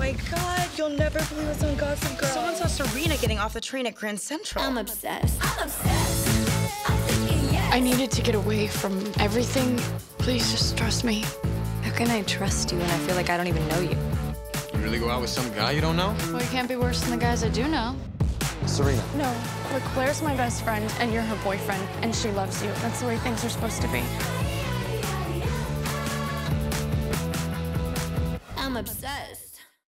my God, you'll never believe what's on Gossip Girl. Someone saw Serena getting off the train at Grand Central. I'm obsessed. I'm obsessed. I'm thinking yes. I needed to get away from everything. Please just trust me. How can I trust you when I feel like I don't even know you? You really go out with some guy you don't know? Well, you can't be worse than the guys I do know. Serena. No, look, Claire's my best friend, and you're her boyfriend, and she loves you. That's the way things are supposed to be. I'm obsessed.